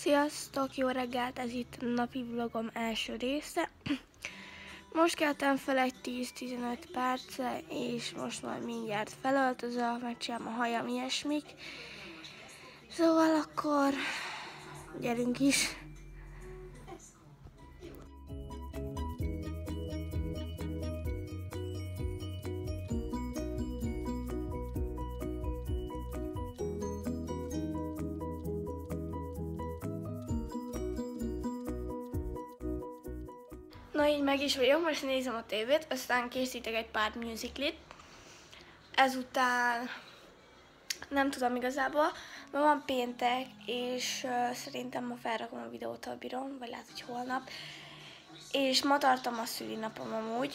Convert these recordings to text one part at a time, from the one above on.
Sziasztok, jó reggelt, ez itt a napi vlogom első része. Most keltem fel egy 10-15 perce, és most majd mindjárt felöltözök, megcsinálom a hajam, ilyesmik. Szóval akkor gyerünk is! Na így meg is vagyok, most nézem a tévét, aztán készítek egy pár musiclit. Ezután nem tudom igazából, ma van péntek, és szerintem ma felrakom a videót, ha bírom, vagy lehet, hogy holnap. És ma tartom a szülinapom amúgy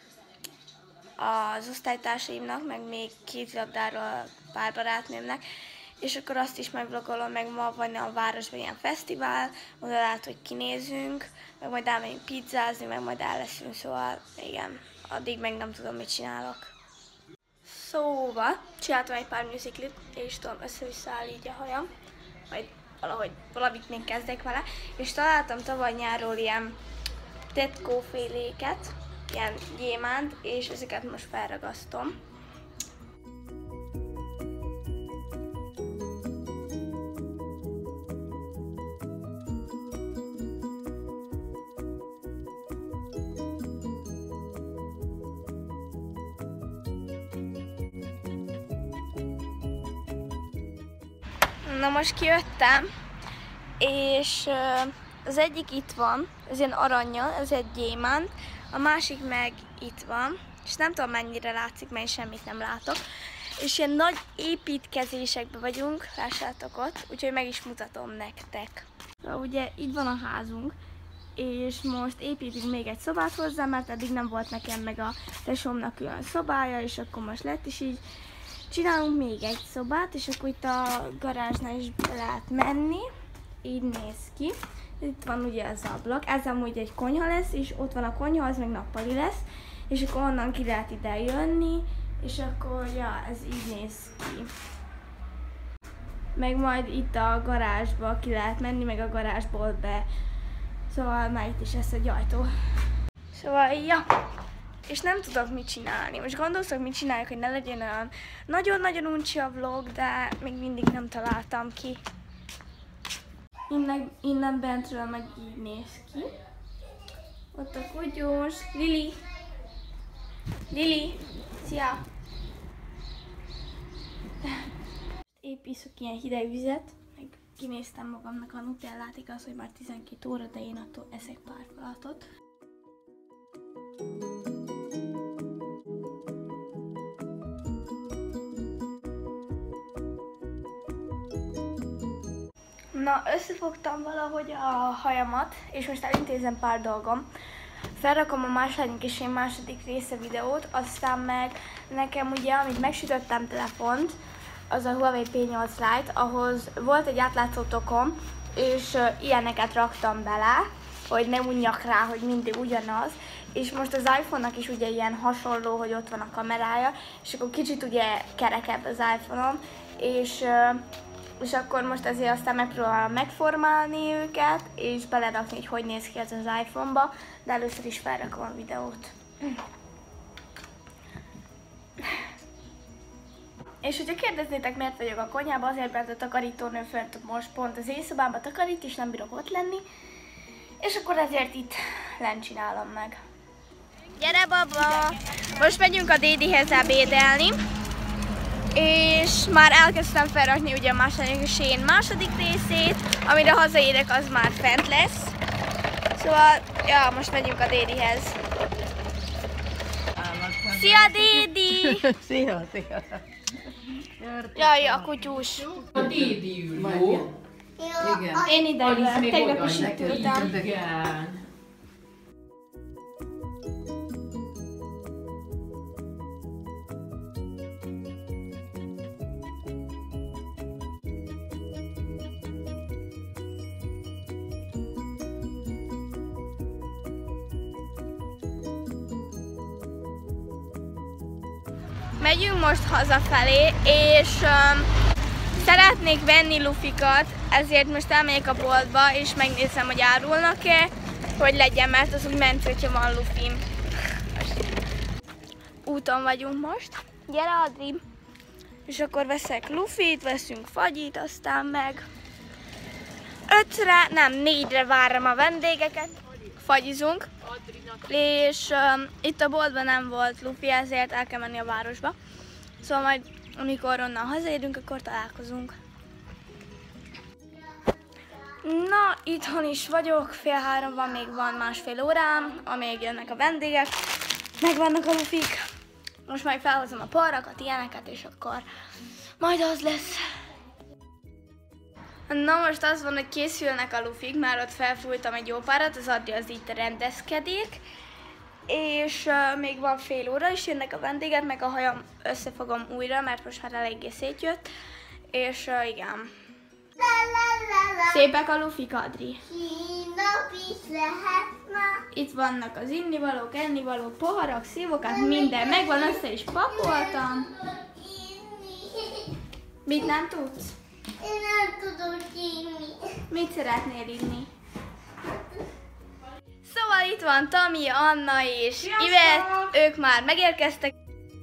az osztálytársaimnak, meg még kézilabdáról pár barátnőmnek. És akkor azt is megvlogolom, meg ma van a városban ilyen fesztivál, oda lehet, hogy kinézünk, meg majd elmegyünk pizzázni, meg majd el leszünk, szóval igen, addig meg nem tudom, mit csinálok. Szóval, csináltam egy pár musiclit, és tudom, össze-vissza áll így a hajam, majd valamit még kezdek vele, és találtam tavaly nyáról ilyen tetkóféléket, ilyen gyémánt, és ezeket most felragasztom. Na most kijöttem, és az egyik itt van, ez ilyen arannyal, ez egy gyémánt, a másik meg itt van, és nem tudom mennyire látszik, mert én semmit nem látok. És ilyen nagy építkezésekben vagyunk, lássátok ott, úgyhogy meg is mutatom nektek. Ugye itt van a házunk, és most építünk még egy szobát hozzá, mert eddig nem volt nekem meg a tesómnak olyan szobája, és akkor most lett is így. Csinálunk még egy szobát, és akkor itt a garázsnál is be lehet menni. Így néz ki. Itt van ugye az ablak, ez amúgy egy konyha lesz, és ott van a konyha, az meg nappali lesz. És akkor onnan ki lehet ide jönni, és akkor ja, ez így néz ki. Meg majd itt a garázsba ki lehet menni, meg a garázsból be. Szóval már itt is lesz egy ajtó. Szóval ja. És nem tudok mit csinálni. Most gondolszok, mit csináljak, hogy ne legyen olyan nagyon-nagyon uncsi a vlog, de még mindig nem találtam ki. Innen bentről meg így néz ki. Ott a kutyus. Lili! Lili! Szia! Épp iszok ilyen hideg vizet, meg kinéztem magamnak a nutellát, igaz, hogy már 12 óra, de én attól eszek pár falatot. Na, összefogtam valahogy a hajamat, és most elintézem pár dolgom. Felrakom a második része videót, aztán meg nekem ugye, amit megsütöttem telefont, az a Huawei P8 Lite, ahhoz volt egy átlátszó tokom, és ilyeneket raktam bele, hogy ne unjak rá, hogy mindig ugyanaz. És most az iPhone-nak is ugye ilyen hasonló, hogy ott van a kamerája, és akkor kicsit ugye kerekebb az iPhone-om, és akkor most ezért aztán megpróbálom megformálni őket, és belerakni, hogy néz ki ez az iPhone-ba, de először is felrakom a videót. És hogyha kérdeznétek, miért vagyok a konyhában, azért, mert a takarítónő fönt most pont az éjszobámba takarít, és nem bírok ott lenni, és akkor ezért itt lent csinálom meg. Gyere, baba! Most megyünk a dédihez ebédelni. És már elkezdtem felrakni ugye a második részét, amire hazaérek, az már fent lesz. Szóval, ja, most megyünk a dédihez. Szia, dédi! Szia, szia! Jaj, a kutyus. A dédi ül, jó? Igen. Én ide ülök, tegnap is itt ültem. Igen. Megyünk most hazafelé, és szeretnék venni lufikat, ezért most elmegyek a boltba, és megnézem, hogy árulnak-e, hogy legyen, mert az úgy ment, hogyha van lufim. Úton vagyunk most. Gyere, Adri! És akkor veszek lufit, veszünk fagyit, aztán meg 5-re, nem 4-re várom a vendégeket. Fagyizunk. És itt a boltban nem volt lufi, ezért el kell menni a városba. Szóval majd, amikor onnan hazaérünk, akkor találkozunk. Na, itthon is vagyok, 2:30 van, még van másfél órám, amíg jönnek a vendégek. Megvannak a lufik. Most majd felhozom a parrakat, ilyeneket, és akkor majd az lesz. Na most az van, hogy készülnek a lufik, már ott felfújtam egy jó párat, az Adri az itt rendezkedik. És még van fél óra, és jönnek a vendégek, meg a hajam összefogom újra, mert most már eléggé szétjött. És igen. Szépek a lufik, Adri. Itt vannak az innivalók, ennivalók, poharak, szívókat, minden megvan, össze is pakoltam. Mit nem tudsz? Én nem tudok inni. Mit szeretnél inni? Szóval itt van Tami, Anna és Ivet, ők már megérkeztek.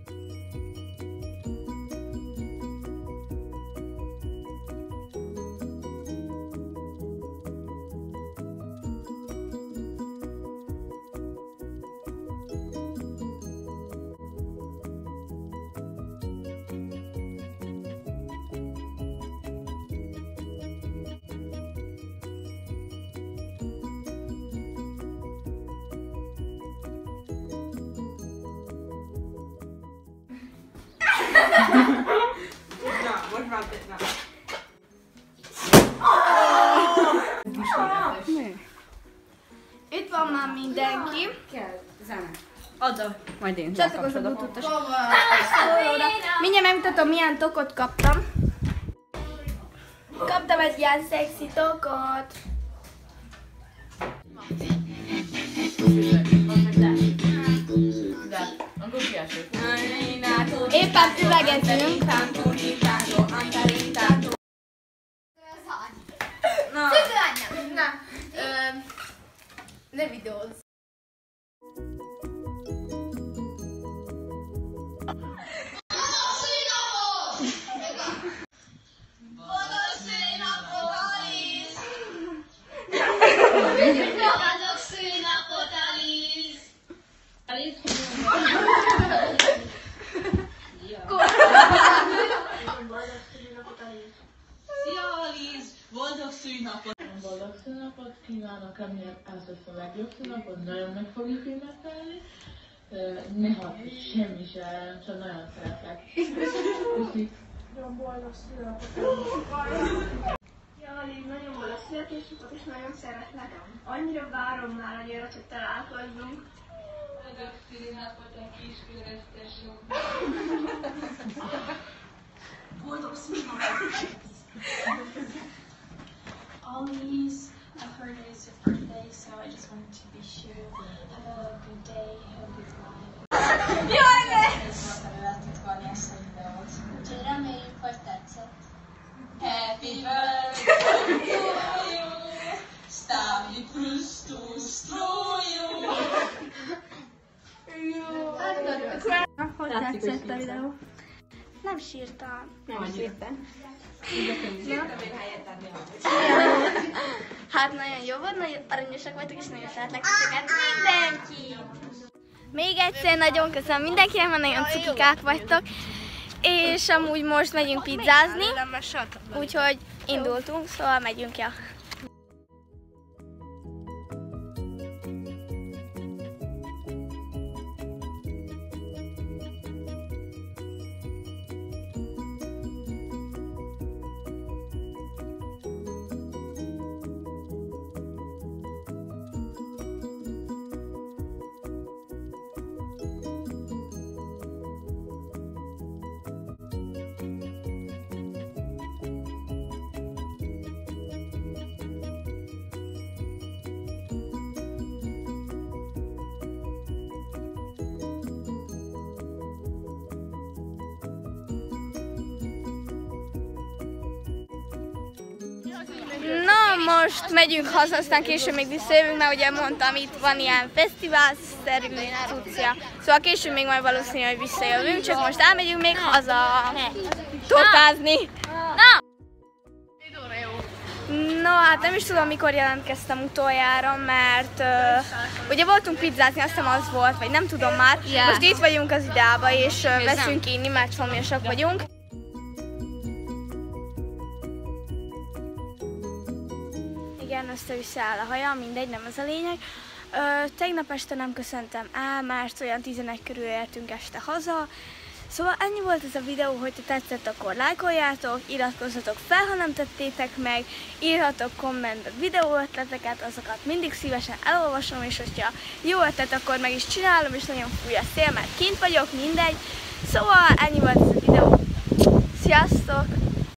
Itt van már mindenki. Kell zene. Oda. Majd én Csak az a bluetooth-os. Mindjárt megmutatom, milyen tokot kaptam. Kaptam egy ilyen szexi tokot. Éppen üvegezünk. Ne videózz. Boldog szülinapot kívánok, amiért ez lesz a legjobb szülinapot, nagyon meg fogjuk ünnepelni. Ne hadd semmi se, csak nagyon szeretlek. Köszi. Nagyon boldog születésnapot. Jaj, nagyon boldog születésnapot, és nagyon szeretlek. Annyira várom már annyira, hogy találkozzunk. Boldog szülinapot a kisköres tesó. Boldog szülinapot. Ollie's, I've heard it is your birthday, so I just wanted to wish you have a good day, have a good life. Jaj, ne! Úgyhogy reméljük, hogy tetszett. Happy birthday to you, Stavi Krustus Troju. Hogy tetszett a videó? Nem sírtam. Nem sírtam. Hát nagyon jó volt, nagyon aranyosak voltak, és nagyon szeretlek titeket mindenki! Még egyszer nagyon köszönöm mindenkinek, mert nagyon cukikák vagytok. És amúgy most megyünk pizzázni, úgyhogy indultunk, szóval megyünk, ja. most megyünk haza, aztán később még visszajövünk, mert ugye mondtam, itt van ilyen fesztiválszerű cuccia. Szóval később még majd valószínű, hogy visszajövünk, csak most elmegyünk még haza tortázni. No, hát nem is tudom, mikor jelentkeztem utoljára, mert ugye voltunk pizzázni, azt hiszem az volt, vagy nem tudom már. Most itt vagyunk az Ideába, és veszünk inni, mert szomjasak vagyunk. Igen, össze-vissza áll a haja, mindegy, nem ez a lényeg. Tegnap este nem köszöntem el, mert olyan 11 körül értünk este haza. Szóval ennyi volt ez a videó, hogyha tetszett, akkor lájkoljátok, iratkozzatok fel, ha nem tettétek meg, írhatok kommentbe videóötleteket, azokat mindig szívesen elolvasom, és hogyha jó ötlet, akkor meg is csinálom, és nagyon fúj a szél, mert kint vagyok, mindegy. Szóval ennyi volt ez a videó. Sziasztok!